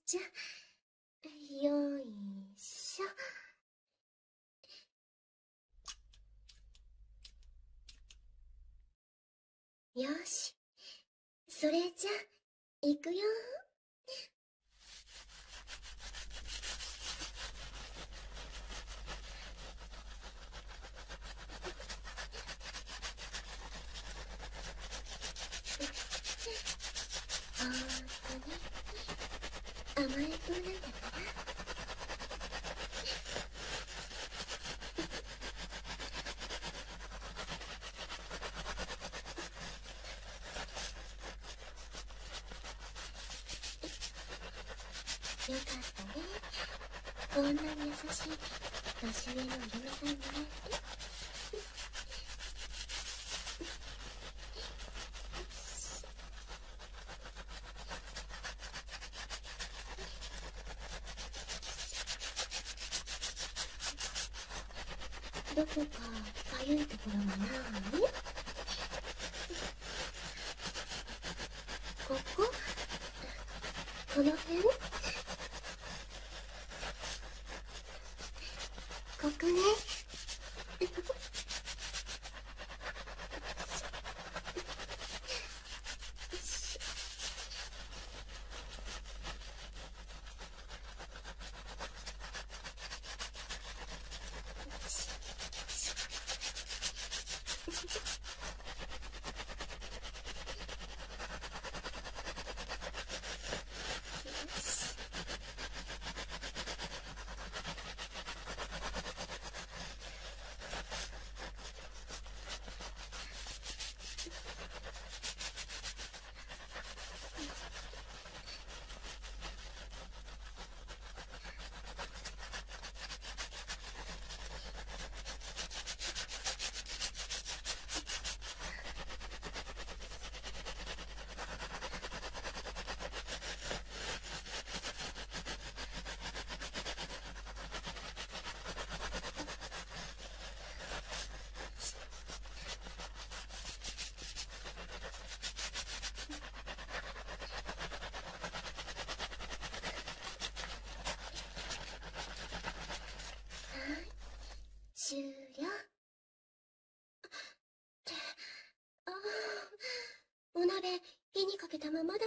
じゃ。よいしょ。よし、それじゃ行くよ。本当に甘えん坊なんだから。よかったね。こんなに優しい年上のお嫁さんにね。どこかかゆいところはない？ここ？この辺？ここね。終了。ってお鍋火にかけたままだった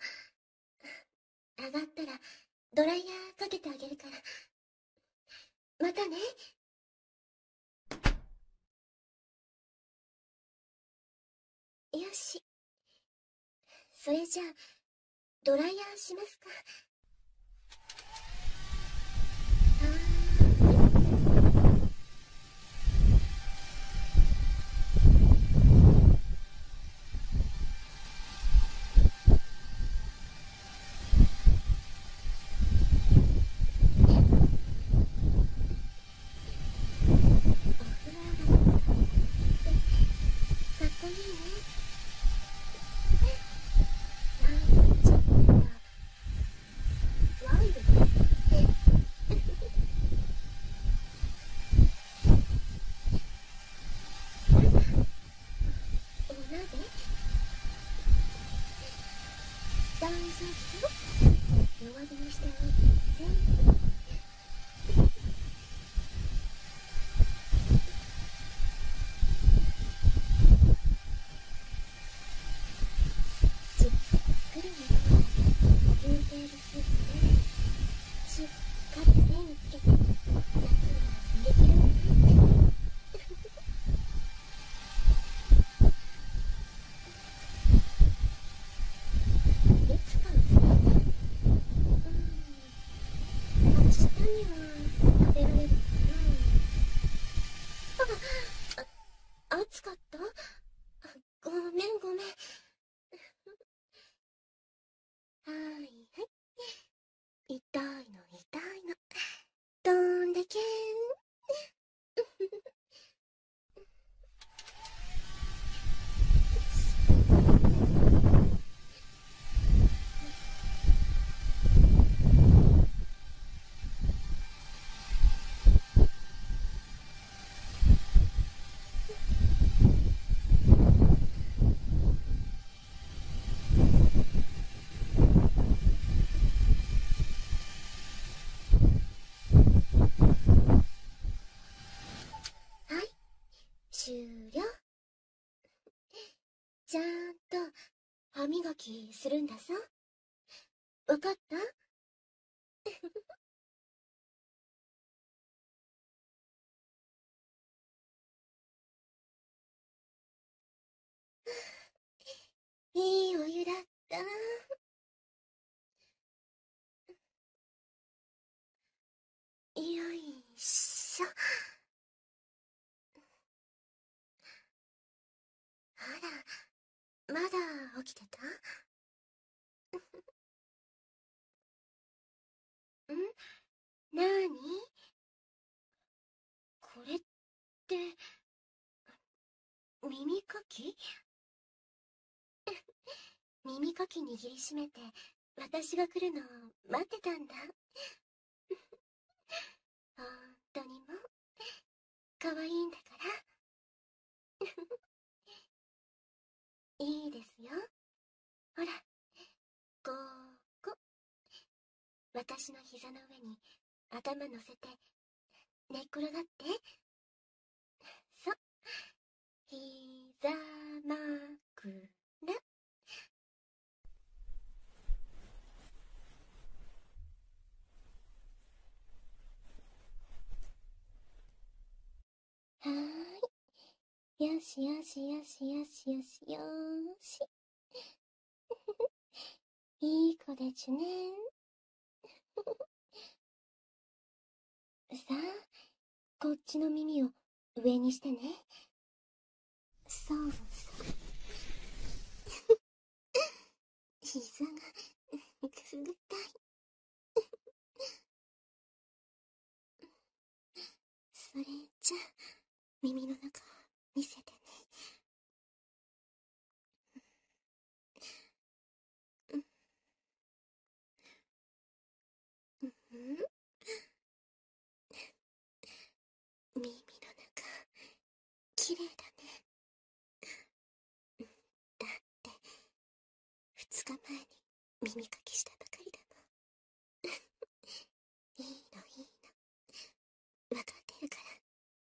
。上がったらドライヤーかけてあげるから。またね。よし、それじゃあドライヤーしますか。大丈夫？弱火にしておいて全部。じっくり煮込んで牛テールスープでしっかり線をつけて夏はできるのね。いつかはちゃんと歯磨きするんだぞ。わかった？いいお湯だった。よいしょ。あら、まだ起きてた？なに？これって、耳かき？耳かき握りしめて、私が来るのを待ってたんだ。ほんとにも、可愛いんだから。いいですよ。ほら、ここ。私の膝の上に頭乗せて、寝っ転がって。そう。膝枕。はーい。よしよしよしよしよしよーし。いい子でちゅね。さあ、こっちの耳を上にしてね。そうそう。膝がくすぐったい。それじゃあ、耳の中見せてね。耳の中、綺麗だね。だって、2日前に耳かきしたばかりだもん。いいのいいの。わかってるから。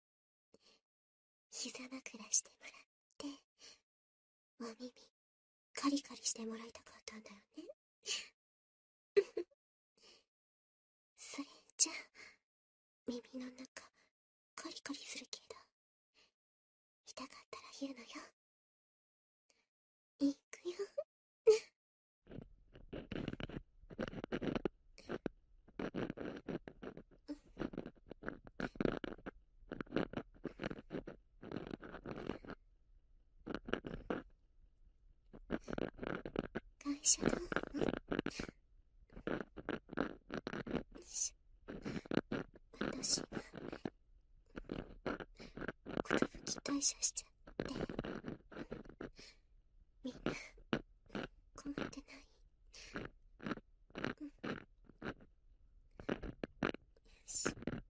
膝枕してもらって、お耳、カリカリしてもらいたかったんだよね。それじゃあ、耳の中、カリカリするけど、痛かったら言うのよ。いくよ。会社どう？私が寿退社しちゃって、みんな困ってない？よし。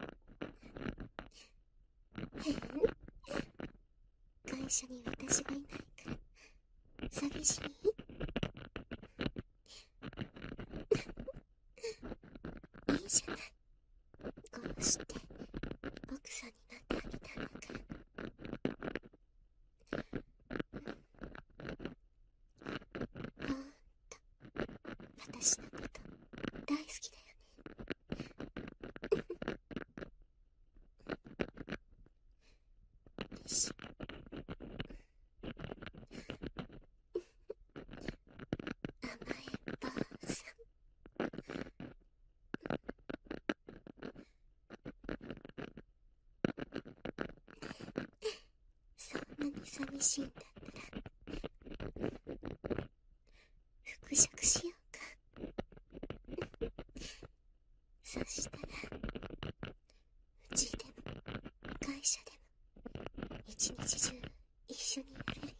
会社に私がいないから寂しい？いいじゃない。こうして奥さんになってあげたんだから。ほんと、私のこと大好きだよね。よし。甘えん坊さん。そんなに寂しいんだったら、復職しようか。そしたら、うちでも会社でも一日中一緒にいられるよ。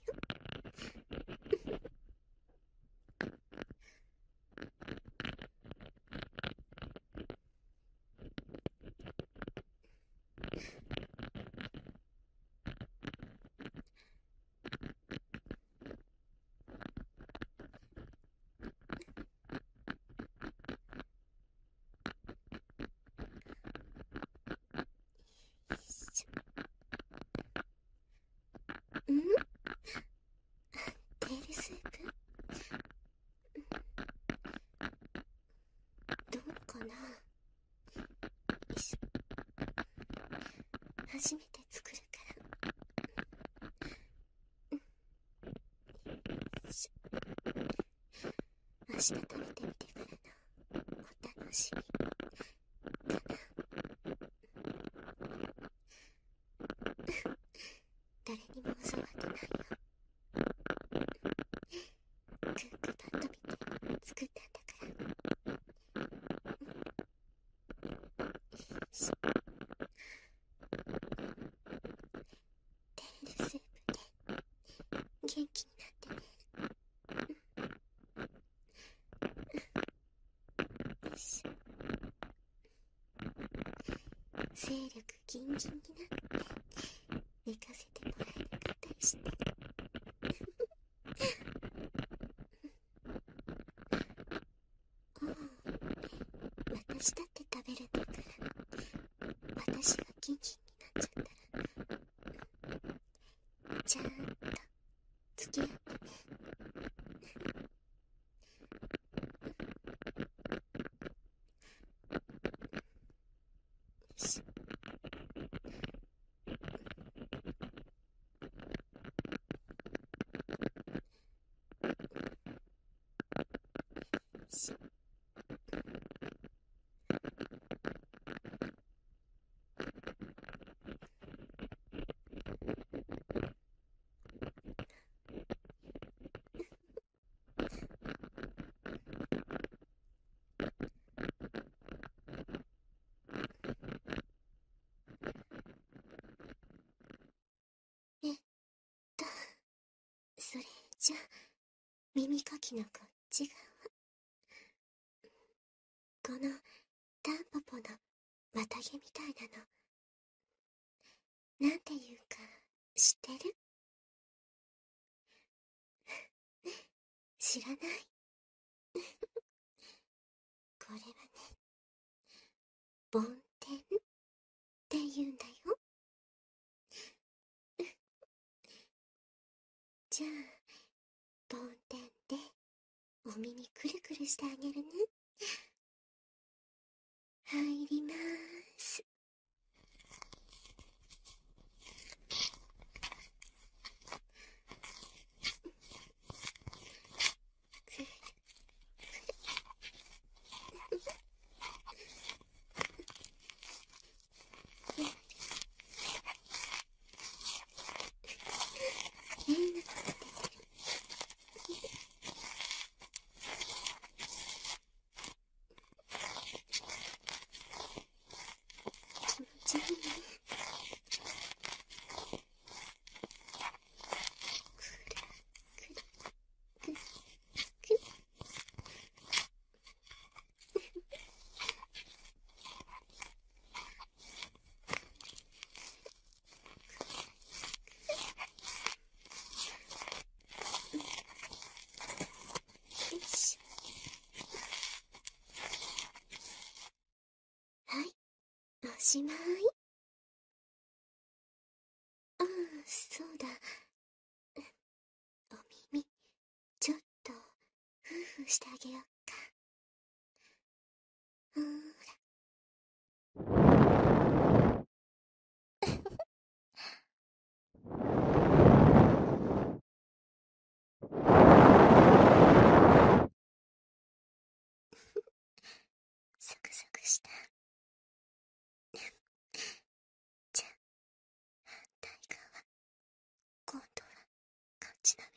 した食べてみてからのお楽しみかな。誰にも教わってないよ。クックパッド見て作ったんだから。よし。テールスープで元気になってね。よいしょ。精力ギンギンになって寝かせてもらえなかったりして。おう、私だって食べるんだから、私がギンギンになっちゃったら、ちゃんと付き合ってね。よし。それじゃ耳かきのこっち側、このタンポポの綿毛みたいなの、なんていうか知ってる？知らない？これはね、梵天って言うんだよ。じゃあ梵天でお耳くるくるしてあげるね。入りまーす。気持ちいいね。はい、おしまい。ああ、そうだ。お耳、ちょっと、ふうふうしてあげよっか。ほら。サクサクした。じゃあ、反対側。今度は、こっちの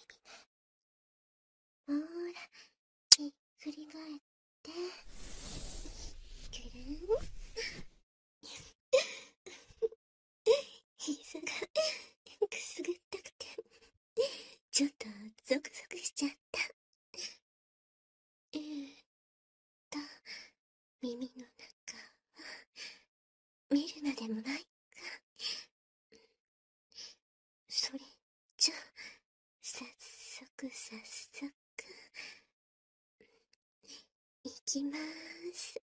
耳ね。ほーら、ひっくり返って。くるん。膝がくすぐったくて、ちょっとゾクゾクしちゃった。耳の中は見るまでもないか。それじゃ早速いきまーす。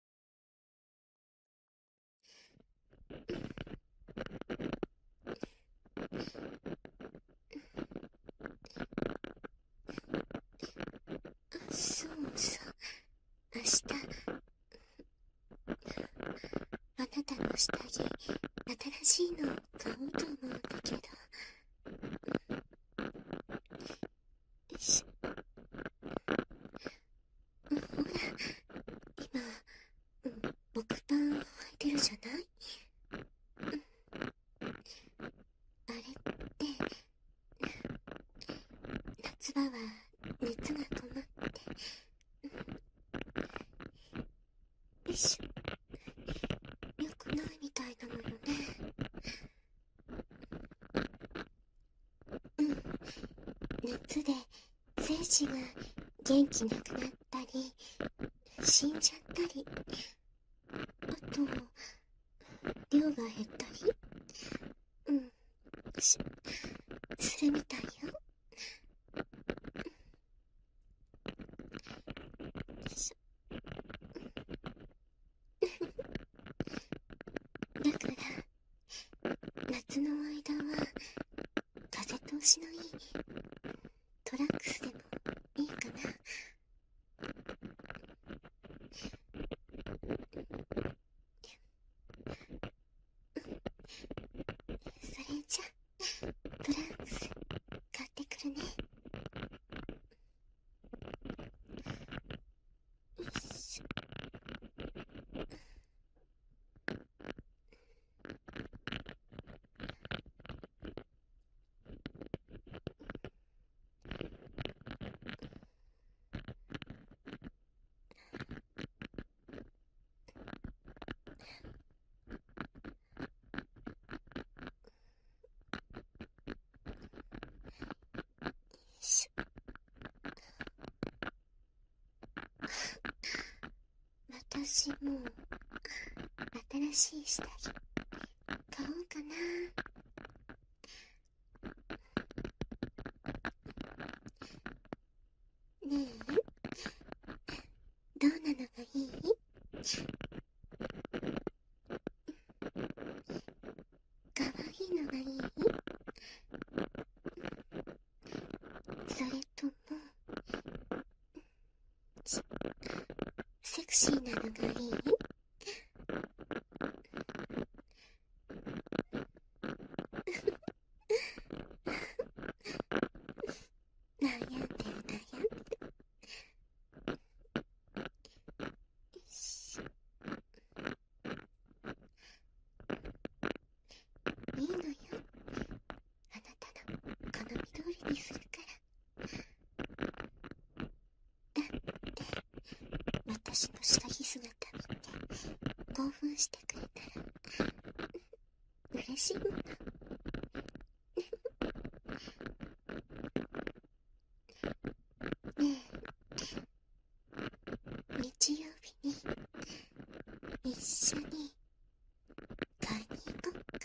そうそう、明日あなたの下着新しいの買おうと思うんだけど。よいしょ。 夏場は熱がこもって、よいしょ。よくないみたいなのよね。熱で精子が元気なくなったり死んじゃったり、あと量が減ったりするみたいよ。だから夏の間は風通しのいいトランクスでもいいかな。それじゃトランクス買ってくるね。よいしょ。私も新しい下着買おうかな。ねえ、どうなのがいい？かわいいのがいい？それともセクシーなのがいい？悩んでる悩んでる。よし。いいのよ。あなたの好み通りにするから。だって私の下着姿見て興奮してくれたら嬉しいもの。ねえ、日曜日に一緒に買いに行こっか。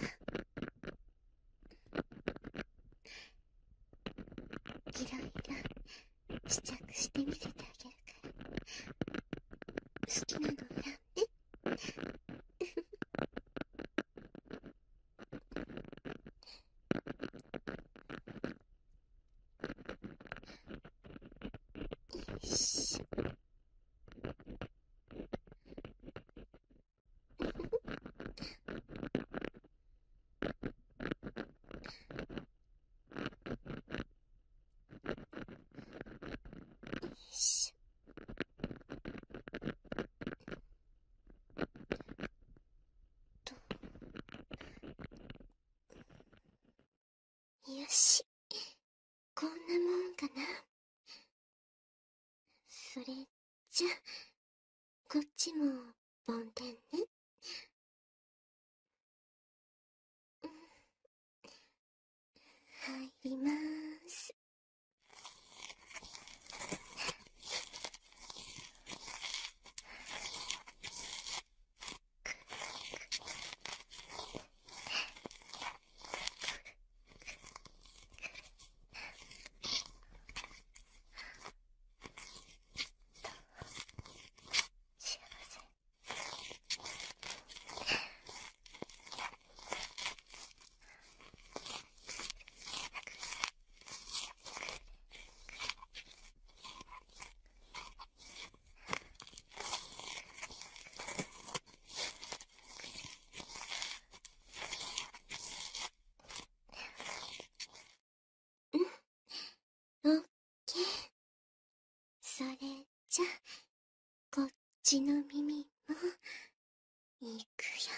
いろいろ試着してみせてあげるから好きなの選んで。よいしょ。よし、こんなもんかな。それじゃこっちも梵天ね。入りまーす。幸せ。オッケー。それじゃこっちの耳もいくよ。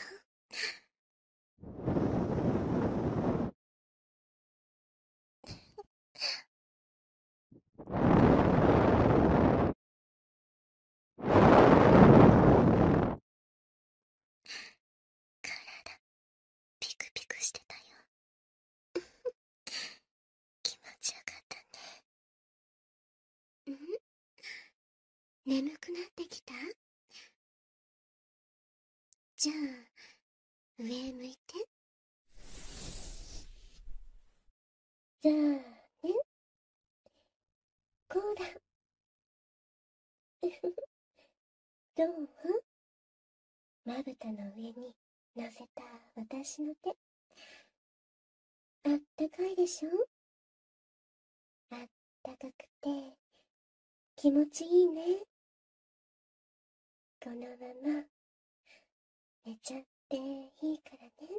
眠くなってきた？じゃあ、上向いて。じゃあね、こうだ。どう？まぶたの上に乗せた私の手。あったかいでしょ？あったかくて気持ちいいね。このまま寝ちゃっていいからね。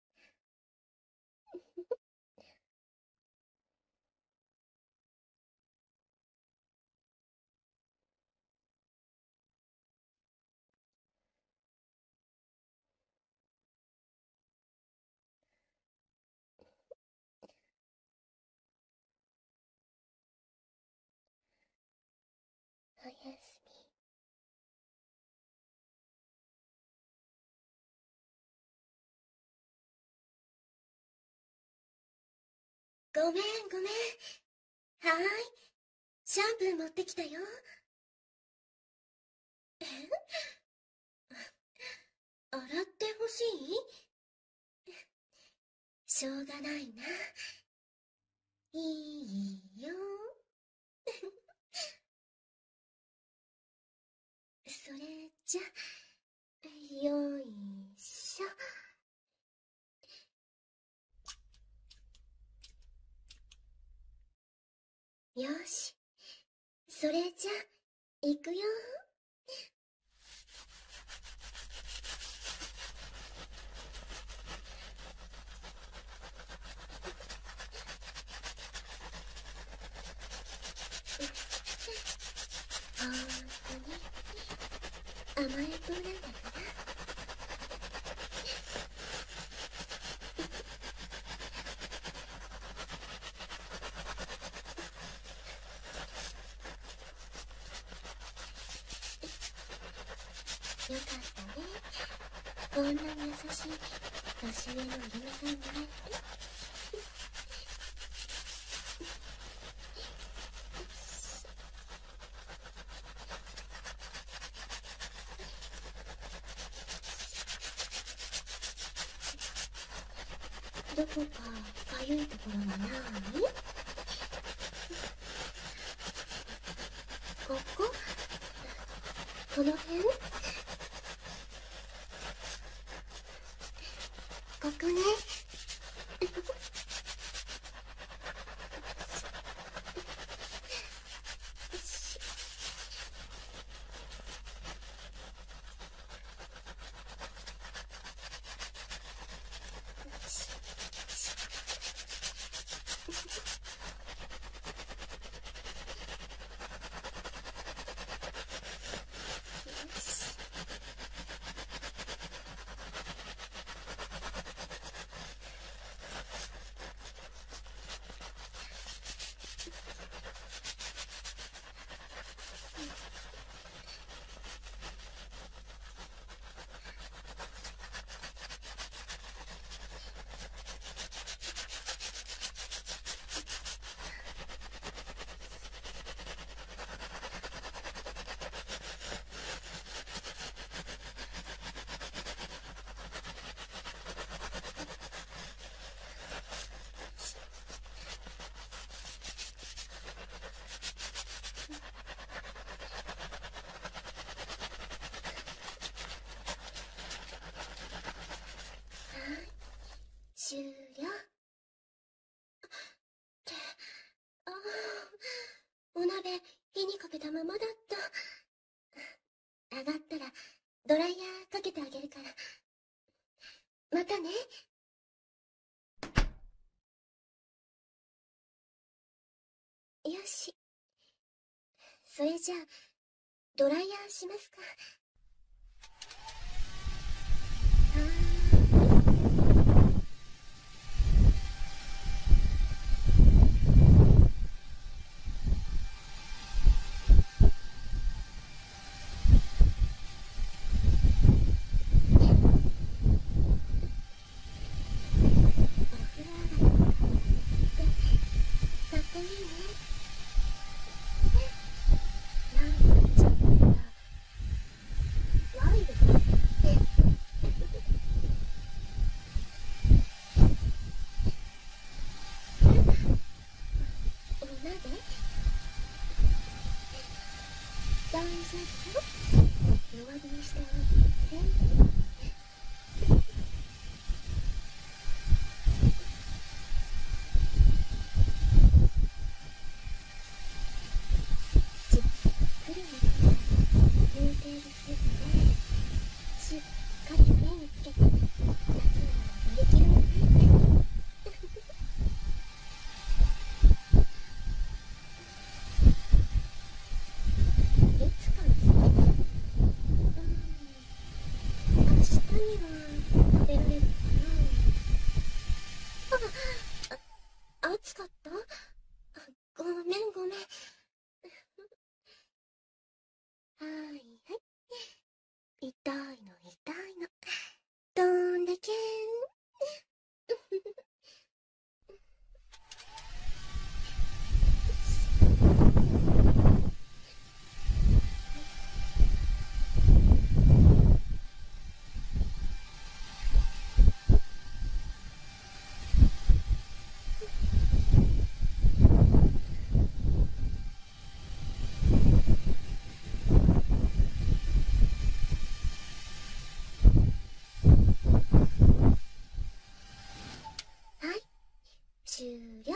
おやすみ。ごめん。はーい。シャンプー持ってきたよ。え？洗ってほしい？しょうがないな。いいよ。それじゃ、よいしょ。よし。それじゃ、行くよ。ほんとに甘えん坊なんだから。よかったね。こんなに優しい年上のお嫁さんもらえて。どこかかゆいところはない？ここ？この辺？ここね。終了。ってああ、お鍋火にかけたままだった。上がったらドライヤーかけてあげるから。またね。よし。それじゃあドライヤーしますか。かっこいいね。なんちゃって。 まで大丈夫？弱火にしておいて。じっくり煮込んだ牛テールスープでしっかり精につけて夏を乗り切ろうね。いつからさ、明日には食べられるかな。暑かった？ごめんごめん。はいはい。痛いの痛いの。どんだけはい、終了。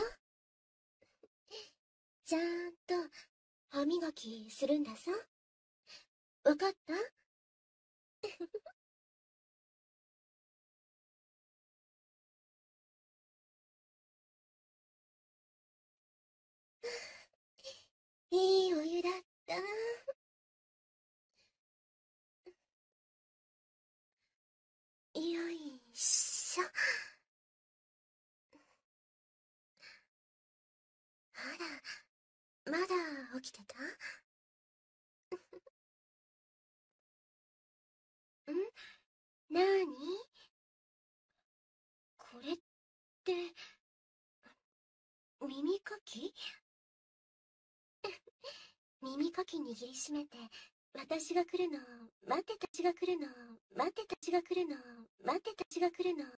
ちゃんと歯磨きするんださ。わかった？いいお湯だった。よいしょ。あら、まだ起きてた？ん？なに？これって、耳かき？耳かき握りしめて、私が来るの、待ってたちが来るの、待ってたちが来るの、待ってたちが来るの。